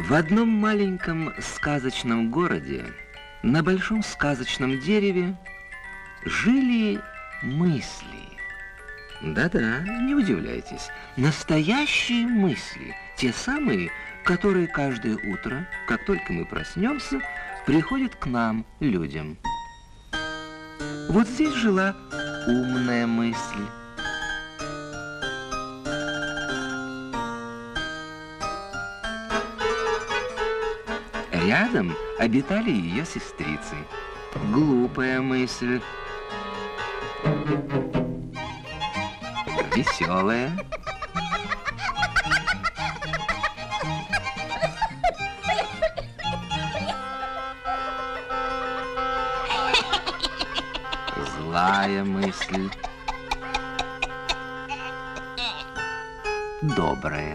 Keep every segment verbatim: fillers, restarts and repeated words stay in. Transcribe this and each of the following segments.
В одном маленьком сказочном городе на большом сказочном дереве жили мысли. Да-да, не удивляйтесь, настоящие мысли, те самые, которые каждое утро, как только мы проснемся, приходят к нам, людям. Вот здесь жила умная мысль. Рядом обитали ее сестрицы. Глупая мысль. Веселая. Злая мысль. Добрая.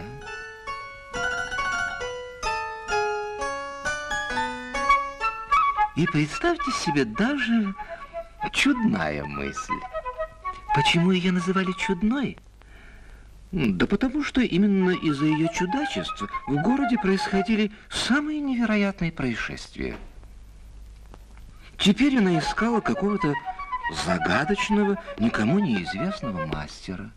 И представьте себе даже чудная мысль. Почему ее называли чудной? Да потому что именно из-за ее чудачества в городе происходили самые невероятные происшествия. Теперь она искала какого-то загадочного, никому неизвестного мастера.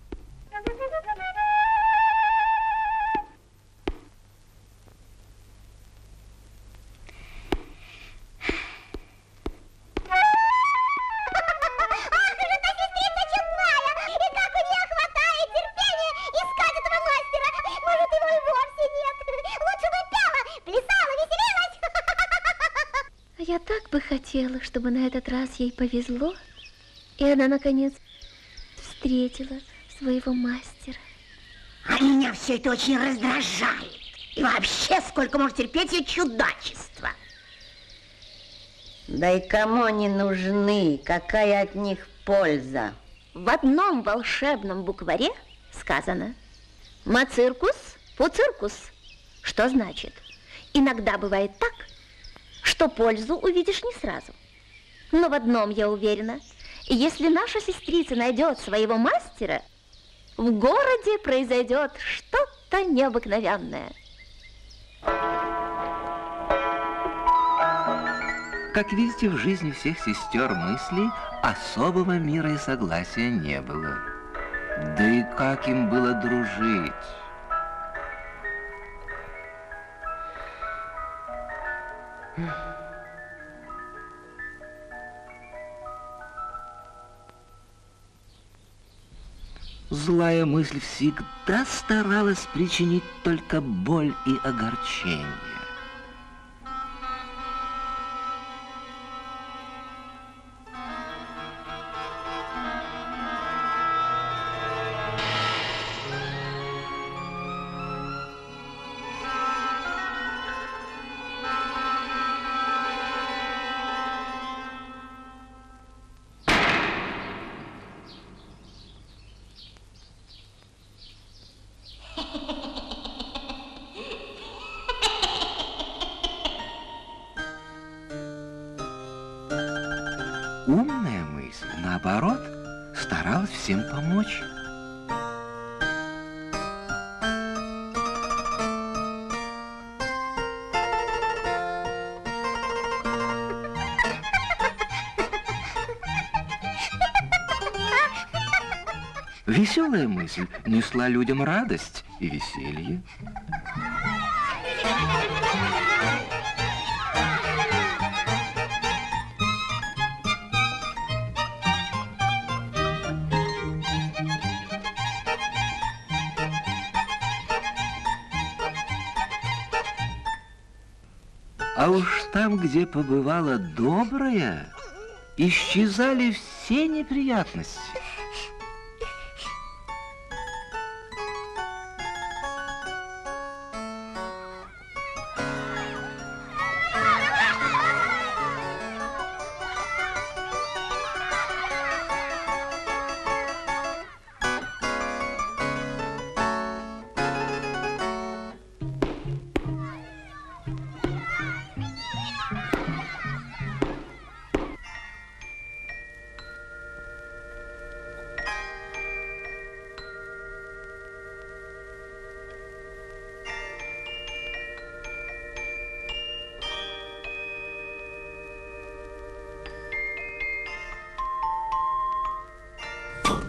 Я так бы хотела, чтобы на этот раз ей повезло, и она, наконец, встретила своего мастера. А меня все это очень раздражает. И вообще, сколько может терпеть ее чудачество. Да и кому они нужны? Какая от них польза? В одном волшебном букваре сказано «Мациркус, пуциркус», что значит, иногда бывает так, что пользу увидишь не сразу. Но в одном я уверена, если наша сестрица найдет своего мастера, в городе произойдет что-то необыкновенное. Как видите, в жизни всех сестер мыслей особого мира и согласия не было. Да и как им было дружить? Злая мысль всегда старалась причинить только боль и огорчение. Умная мысль, наоборот, старалась всем помочь. Веселая мысль несла людям радость и веселье. А уж там, где побывала добрая, исчезали все неприятности.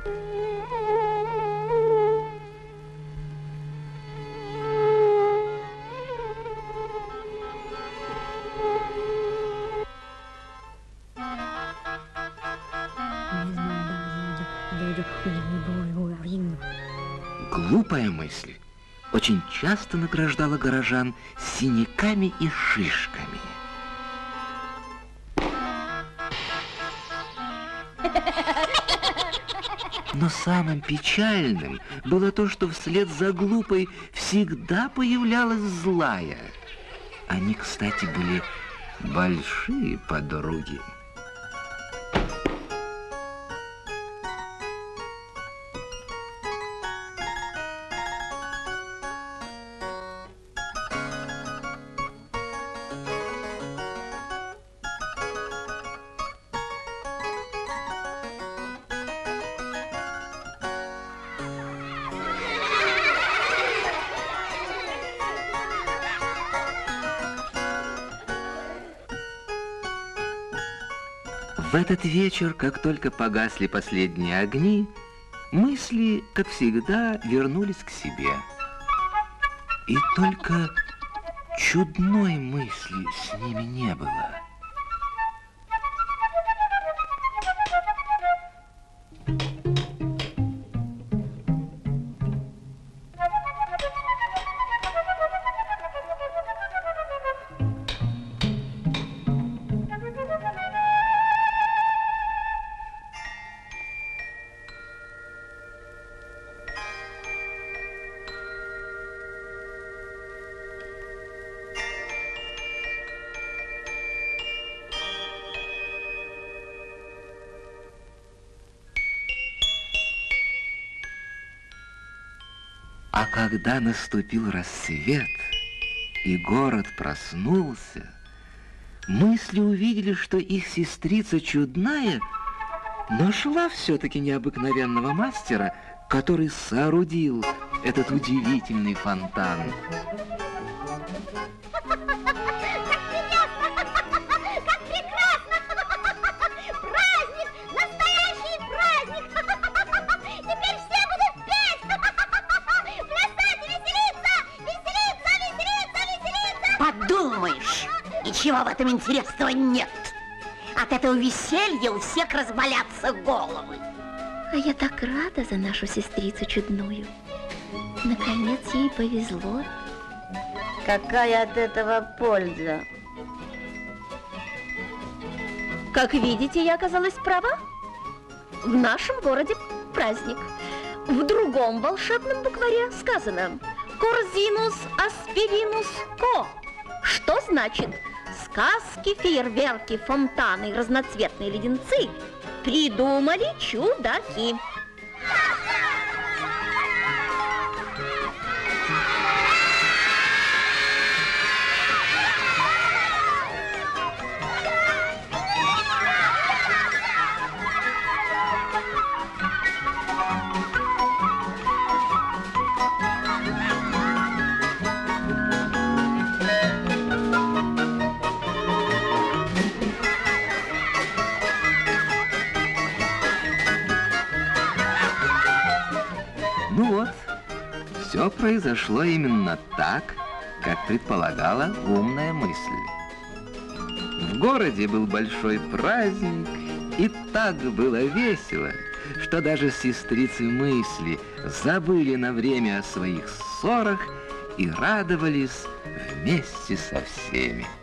Глупая мысль очень часто награждала горожан синяками и шишками. Но самым печальным было то, что вслед за глупой всегда появлялась злая. Они, кстати, были большие подруги. В этот вечер, как только погасли последние огни, мысли, как всегда, вернулись к себе. И только чудной мысли с ними не было. А когда наступил рассвет, и город проснулся, мысли увидели, что их сестрица чудная нашла все-таки необыкновенного мастера, который соорудил этот удивительный фонтан. Подумаешь, ничего в этом интересного нет. От этого веселья у всех разболятся головы. А я так рада за нашу сестрицу чудную. Наконец ей повезло. Какая от этого польза? Как видите, я оказалась права. В нашем городе праздник. В другом волшебном букваре сказано «Корзинус аспиринус ко», что значит сказки, фейерверки, фонтаны и разноцветные леденцы придумали чудаки. Ну вот, все произошло именно так, как предполагала умная мысль. В городе был большой праздник, и так было весело, что даже сестрицы мысли забыли на время о своих ссорах и радовались вместе со всеми.